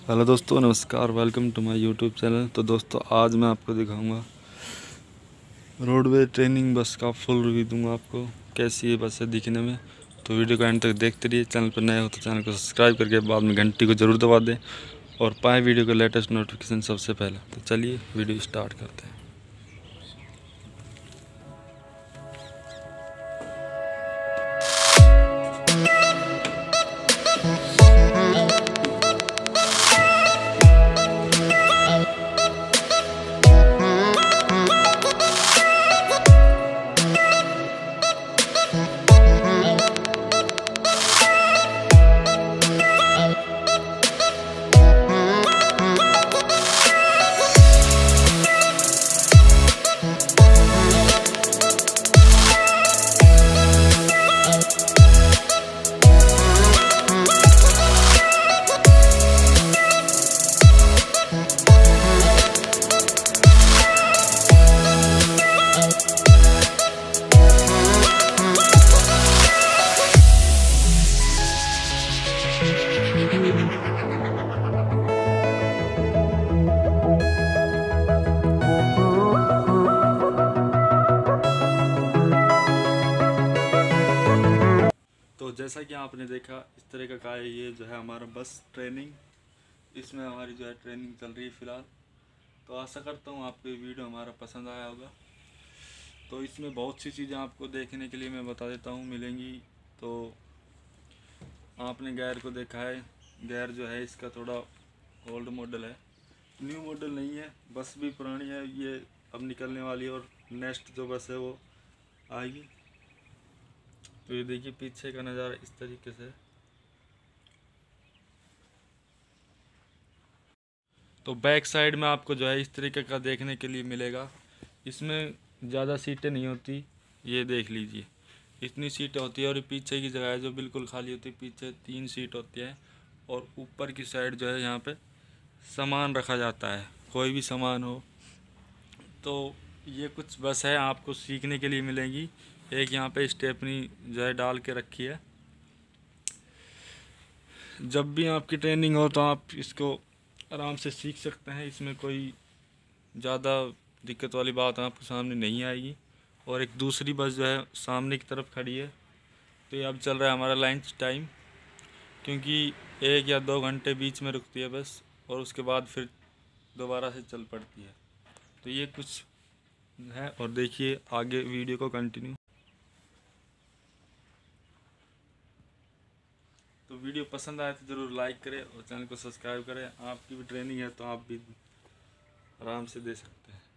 Hello दोस्तों, नमस्कार। Welcome to my YouTube channel. तो दोस्तों, आज मैं आपको दिखाऊंगा रोडवे ट्रेनिंग बस का फुल रिव्यू दूंगा आपको, कैसी है बस है दिखने में। तो वीडियो को एंड तक देखते रहिए। चैनल पर नए हो तो चैनल को सब्सक्राइब करके बाद में घंटी को ज़रूर दबा दें और पाएँ वीडियो का लेटेस्ट नोटिफिकेशन सबसे पहले। तो चलिए वीडियो स्टार्ट करते हैं। तो जैसा कि आपने देखा, इस तरह का है ये जो है हमारा बस ट्रेनिंग। इसमें हमारी जो है ट्रेनिंग चल रही है फ़िलहाल। तो आशा करता हूँ आपको ये वीडियो हमारा पसंद आया होगा। तो इसमें बहुत सी चीज़ें आपको देखने के लिए मैं बता देता हूँ मिलेंगी। तो आपने गेयर को देखा है, गेयर जो है इसका थोड़ा ओल्ड मॉडल है, न्यू मॉडल नहीं है। बस भी पुरानी है, ये अब निकलने वाली है और नेक्स्ट जो बस है वो आएगी। तो ये देखिए पीछे का नज़ारा इस तरीके से। तो बैक साइड में आपको जो है इस तरीके का देखने के लिए मिलेगा। इसमें ज़्यादा सीटें नहीं होती, ये देख लीजिए इतनी सीटें होती है। और पीछे की जगह है जो बिल्कुल खाली होती है, पीछे 3 सीट होती है। और ऊपर की साइड जो है यहाँ पे सामान रखा जाता है, कोई भी सामान हो। तो ये कुछ बस है आपको सीखने के लिए मिलेंगी। एक यहाँ पे स्टेपनी जो है डाल के रखी है। जब भी आपकी ट्रेनिंग हो तो आप इसको आराम से सीख सकते हैं। इसमें कोई ज़्यादा दिक्कत वाली बात आपके सामने नहीं आएगी। और एक दूसरी बस जो है सामने की तरफ खड़ी है। तो ये अब चल रहा है हमारा लंच टाइम, क्योंकि 1 या 2 घंटे बीच में रुकती है बस और उसके बाद फिर दोबारा से चल पड़ती है। तो ये कुछ है और देखिए आगे वीडियो को कंटिन्यू। तो वीडियो पसंद आए तो ज़रूर लाइक करें और चैनल को सब्सक्राइब करें। आपकी भी ट्रेनिंग है तो आप भी आराम से दे सकते हैं।